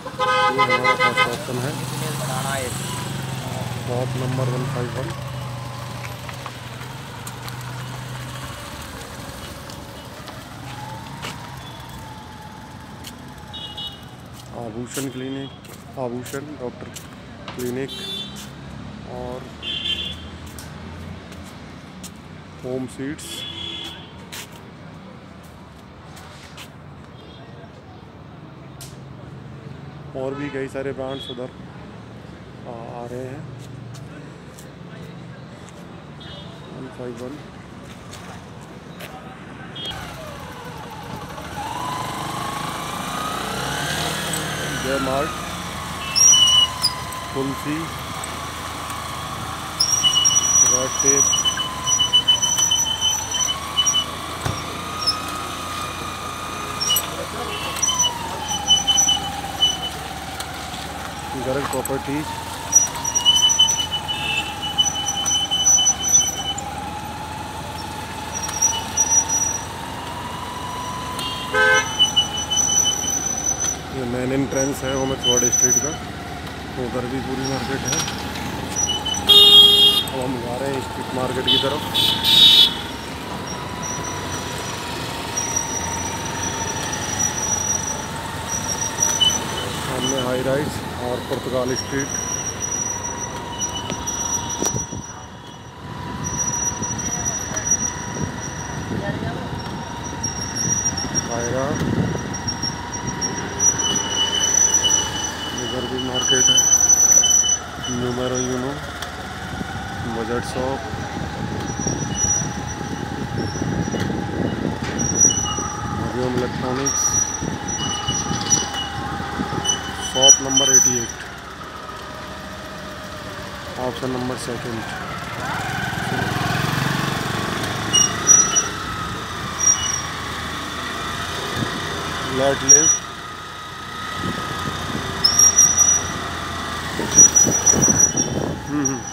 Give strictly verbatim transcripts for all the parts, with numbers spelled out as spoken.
ये हमारा first option है, shop number one five one. आभूषण क्लिनिक, आभूषण डॉक्टर क्लिनिक और होम सीड्स। और भी कई सारे ब्रांड्स उधर आ, आ रहे हैं। One five one Jai mart, Tulsi, Red Tape, Garg properties, ये मेन एंट्रेंस है ओमेक्सवर्ड स्ट्रीट का, उधर भी पूरी मार्केट है। अब हम जा रहे हैं स्ट्रीट मार्केट की तरफ। सामने हाई राइज और पुर्तगाल स्ट्रीट। कायरा, इधर भी मार्केट है। Numero Uno, budget shop, Hariom electronics, shop number eighty eight, option number second. Let live, hmm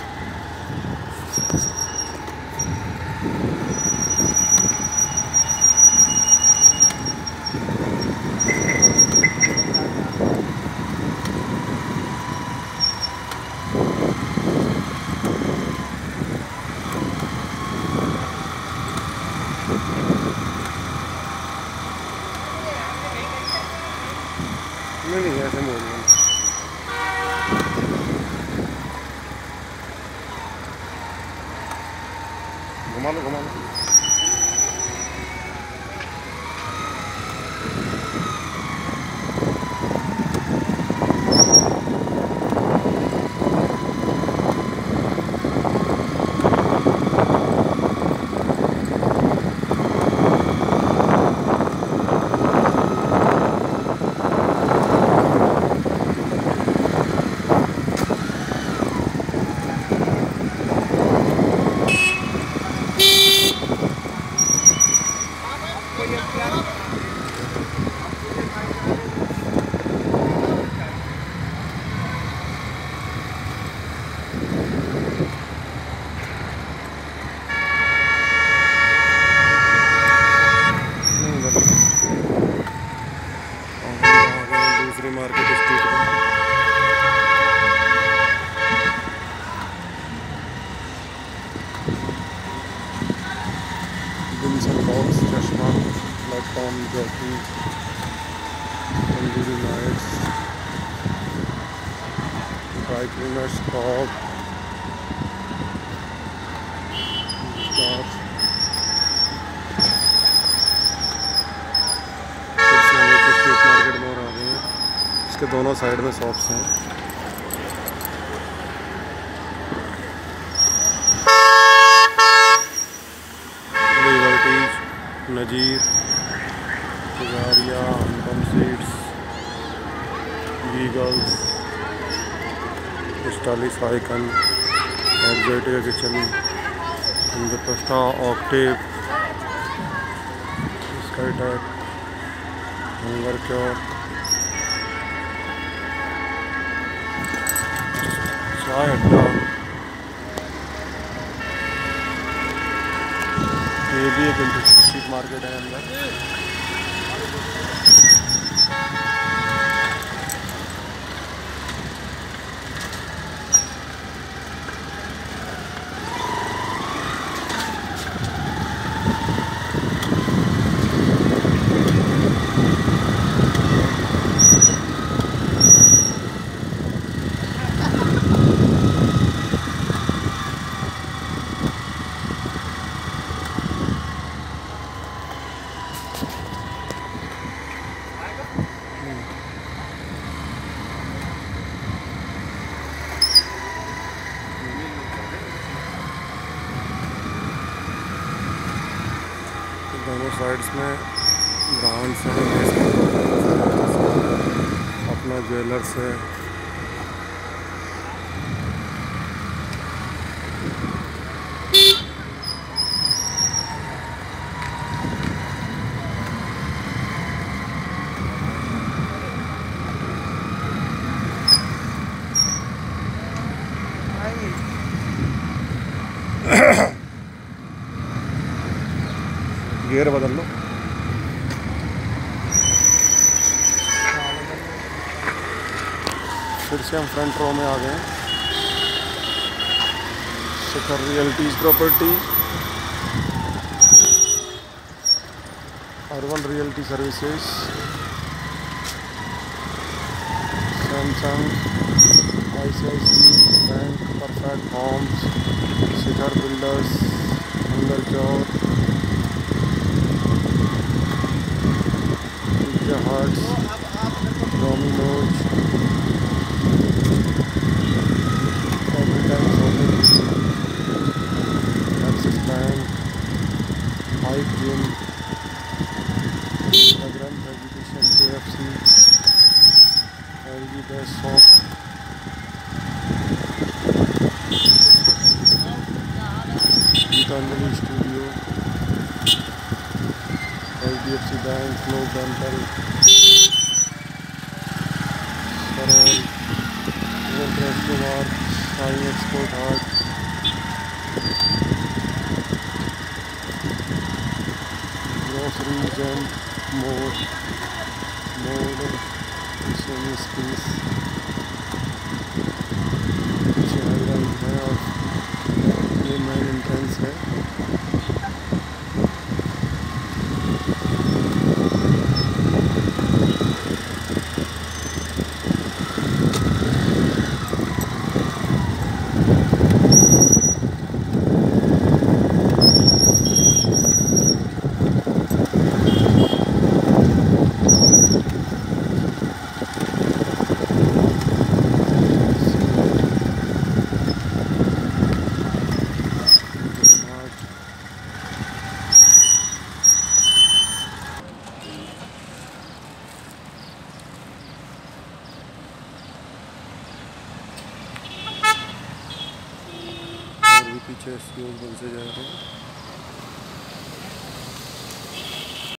नहीं नहीं ऐसे मोड़ लो, घुमा लो घुमा लो। मार्केट स्ट्रीट में विंसन बॉक्स, चश्मा, platform, Jockey, tandoori lights, dry cleaners, top, street market में और आ गए हैं। इसके दोनों साइड में शॉप्स हैं। लिबर्टीज, नजीर, पुजारिया, अनुपम सीड्स, वीगल्स, stylish icon, Exotica kitchen, Indraprastha, Octave, Skytech, hunger cure, Chai Adda, ये भी एक इंटरेस्टिंग स्ट्रीट मार्केट है अंदर। साइड्स में ब्रांड्स हैं, जैसे अपना ज्वेलर्स है। गियर बदल लो। फिर से हम फ्रंट रो में आ गए हैं। Shikhar realties property, urban realty services, Samsung, I C I C bank, perfect homes, Shikhar builders, अंदर चौक, Pizza Huts, Domino's, Axis bank, hike gym, Granth education, K F C, L G best shop, Gitanjali studio, H D F C bank, flow dental, Saral, Kumar, Sai export heart, groceries and more more semi space, पीछे highlight है और ये main entrance है। पीछे school बन से जा रहे हैं।